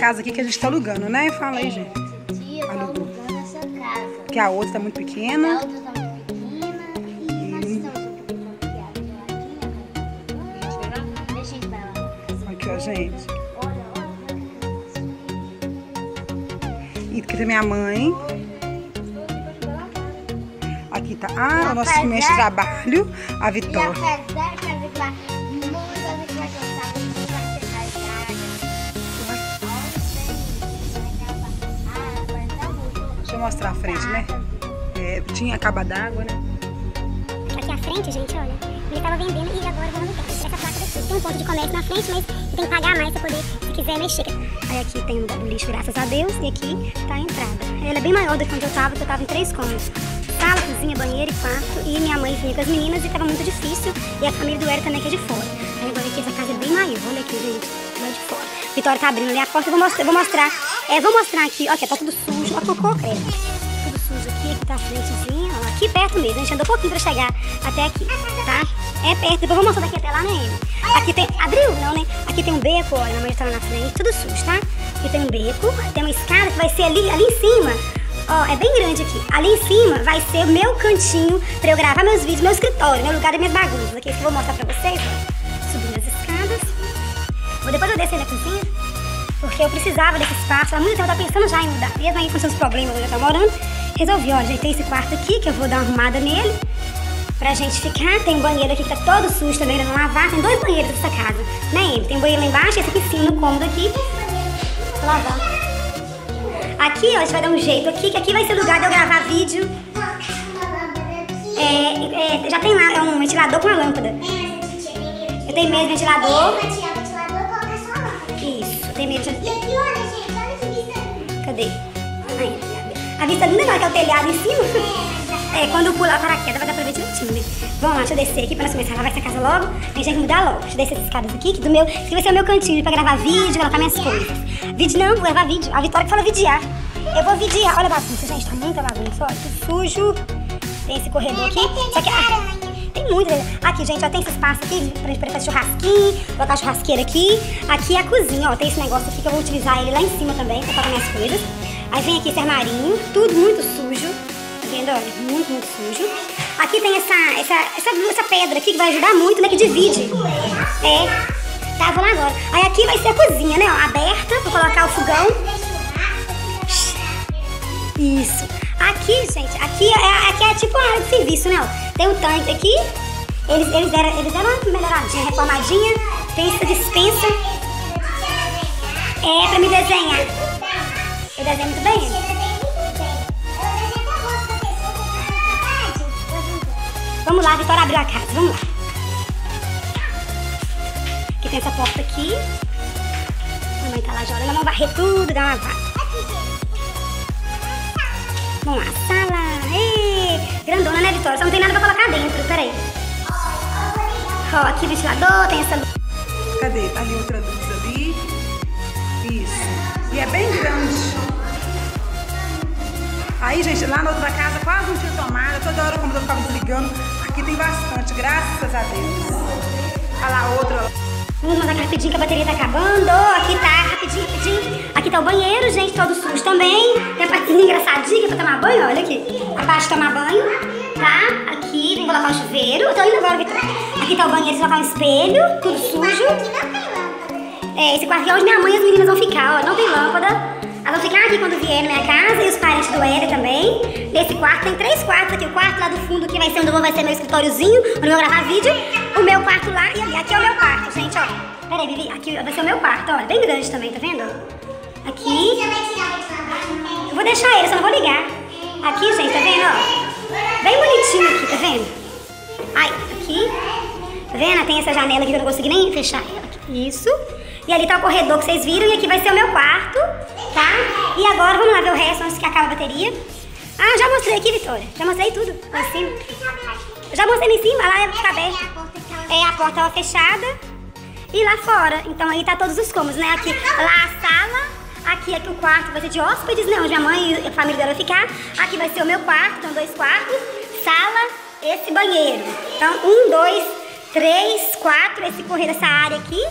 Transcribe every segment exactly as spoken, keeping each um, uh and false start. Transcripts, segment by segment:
casa aqui que a gente tá alugando, né? Fala aí, gente. Tia, eu tô alugando essa casa. Que a outra tá muito pequena. A outra tá muito pequena e nós estamos um pouquinho bloqueados. Deixa a gente vai lá. Aqui, ó, gente. Olha, olha. E aqui tem minha mãe. Aqui tá ah, o nosso instrumento de trabalho, a Vitória. E apesar que a Vitória muito a Vitória vai gostar, muito vai ser carregada. Deixa eu mostrar a frente, né? É, tinha acaba d'água, né? Aqui à frente, gente, olha, ele tava vendendo e agora vamos alugar. Essa placa daqui. Tem um ponto de comércio na frente, mas você tem que pagar mais pra poder, se quiser, mexer. Aí aqui tem um lixo, graças a Deus, e aqui tá a entrada. Ela é bem maior do que onde eu tava, porque eu tava em três cômodos. Sala, cozinha, banheiro e quarto. E minha mãe vinha com as meninas e tava muito difícil. E a família do Eric também que é de fora. Aí agora aqui essa casa é bem maior, olha aqui, gente, lá de fora. Vitória tá abrindo ali a porta, eu vou mostrar, eu vou mostrar, é, vou mostrar aqui, ó, aqui tá tudo sujo, ó, cocô, credo. Tudo sujo aqui, aqui tá a frentezinha, ó, aqui perto mesmo, a gente andou um pouquinho pra chegar até aqui, tá? É perto, depois eu vou mostrar daqui até lá, né? Aqui tem, abriu? Não, né? Aqui tem um beco, olha, a mãe já tá lá na frente, tudo sujo, tá? Aqui tem um beco, tem uma escada que vai ser ali, ali em cima. Ó, é bem grande aqui. Ali em cima vai ser o meu cantinho pra eu gravar meus vídeos, meu escritório, meu lugar das minhas bagunças. Aqui que eu vou mostrar pra vocês, ó. Subindo as escadas. Vou depois eu descer na cozinha, porque eu precisava desse espaço. Há muito tempo eu tava pensando já em mudar. Mesmo aí com seus problemas onde eu tô morando. Resolvi, ó, ajeitei esse quarto aqui, que eu vou dar uma arrumada nele. Pra gente ficar. Tem um banheiro aqui que tá todo sujo também, pra não lavar. Tem dois banheiros nessa casa, né? Tem um banheiro lá embaixo e esse aqui em cima, no cômodo aqui. Vou lavar. Aqui, ó, a gente vai dar um jeito aqui, que aqui vai ser o lugar de eu gravar vídeo. É, é, já tem lá, é um ventilador com uma lâmpada. Eu tenho medo de ventilador. Isso, eu tenho medo de... Cadê? Aí, a vista linda agora, que é o telhado em cima. É, quando eu pular para a queda vai dar pra ver direitinho, né? Vamos lá, deixa eu descer aqui pra nós começar a lavar essa casa logo. A gente tem que mudar logo. Deixa eu descer essas escadas aqui, que, do meu, que vai ser o meu cantinho pra gravar vídeo, colocar minhas coisas. Vídeo não, vou gravar vídeo. A Vitória que fala vidiar. Eu vou vidiar. Olha a bagunça, gente, tá muita bagunça. Olha, tudo sujo. Tem esse corredor aqui. Só que, ah, tem muito. Aqui, gente, ó, tem esse espaço aqui pra gente fazer churrasquinho. Colocar a churrasqueira aqui. Aqui é a cozinha, ó. Tem esse negócio aqui que eu vou utilizar ele lá em cima também, pra colocar minhas coisas. Aí vem aqui esse armarinho, tudo muito sujo. Tá vendo? Olha, muito, muito sujo. Aqui tem essa, essa, essa, essa pedra aqui que vai ajudar muito, né? Que divide. É. Tá, vou lá agora. Aí aqui vai ser a cozinha, né? Ó, aberta, vou colocar o fogão. Isso. Aqui, gente, aqui é, aqui é tipo uma área de serviço, né? Ó, tem um tanque aqui. Eles, eles, deram, eles deram uma melhoradinha, reformadinha. Tem essa dispensa. É, pra me desenhar. Eu desenho muito bem? Vamos lá, a Vitória abriu a casa, vamos lá. Aqui tem essa porta aqui. A mãe tá lá já olhando, vamos varrer tudo, dar uma lavada. Vamos lá, sala. Ei, grandona, né, Vitória? Só não tem nada pra colocar dentro, peraí. Ó, aqui o ventilador, tem essa luz. Cadê? Tá ali outra luz ali. Isso. E é bem grande. Aí, gente, lá na outra casa quase não tinha tomada. Toda hora o computador ficava desligando. Aqui tem bastante, graças a Deus. Olha lá, outra. Vamos mandar rapidinho que a bateria tá acabando. Aqui tá, rapidinho, rapidinho. Aqui tá o banheiro, gente, todo sujo também. Tem a partezinha engraçadinha pra tomar banho, olha aqui. A parte de tomar banho, tá? Aqui, tem que colocar o chuveiro. Eu tô indo agora, Vitória. Aqui tá o banheiro, colocar um espelho, tudo sujo. É, esse quarto aqui é onde minha mãe e as meninas vão ficar, ó. Não tem lâmpada. Elas vão ficar aqui quando vier na minha casa e os parentes do Éder também. Nesse quarto, tem três quartos aqui. O quarto lá do fundo que vai ser onde eu vou, vai ser meu escritóriozinho, onde eu vou gravar vídeo. O meu quarto lá e ali. Aqui é o meu quarto, gente, ó. Pera aí, Vivi. Aqui vai ser o meu quarto, ó. Bem grande também, tá vendo? Aqui. Eu vou deixar ele, só não vou ligar. Aqui, gente, tá vendo, ó? Bem bonitinho aqui, tá vendo? Ai, aqui. Tá vendo? Tem essa janela aqui que eu não consegui nem fechar ela. Isso. E ali tá o corredor que vocês viram. E aqui vai ser o meu quarto, tá? E agora vamos lá ver o resto antes que acabe a bateria. Ah, já mostrei aqui, Vitória. Já mostrei tudo lá em cima. Eu já mostrei lá em cima, lá fica aberto. É, a porta tava fechada. E lá fora. Então aí tá todos os cômodos, né? Aqui, lá a sala. Aqui, aqui o quarto vai ser de hóspedes, né? Onde a mãe e a família dela vai ficar. Aqui vai ser o meu quarto, então dois quartos. Sala, esse banheiro. Então, um, dois, três, quatro. Esse correr dessa área aqui.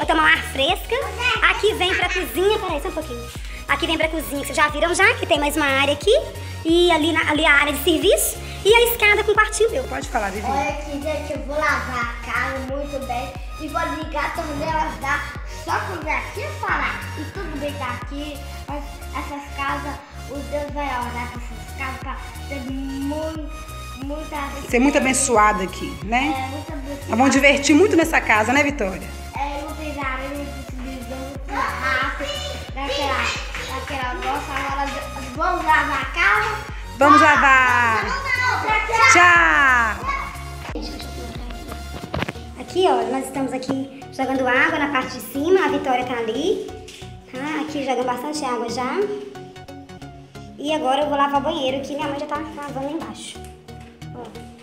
Pra tomar um ar fresca. Aqui vem pra cozinha, peraí, só um pouquinho. Aqui vem pra cozinha, que vocês já viram já, que tem mais uma área aqui. E ali, na, ali a área de serviço. E a escada com quartinho meu. Pode falar, Vivi. Olha aqui, gente, eu vou lavar a casa muito bem e vou ligar a torneira da só quando é aqui falar. E tudo bem tá aqui, mas essas casas, o Deus vai orar pra essas casas pra ter muito, muita... Ser muito abençoada aqui, né? É, muito abençoada. Nós vamos divertir muito nessa casa, né, Vitória? É, não tem areia, não tem televisão, não tem rato, daquela, daquela nossa, agora vamos lavar a casa. Vamos lavar. Tchau! Aqui, ó, nós estamos aqui jogando água na parte de cima, a Vitória tá ali. Tá? Aqui jogando bastante água já. E agora eu vou lavar o banheiro, que minha mãe já tá lavando lá embaixo. Ó.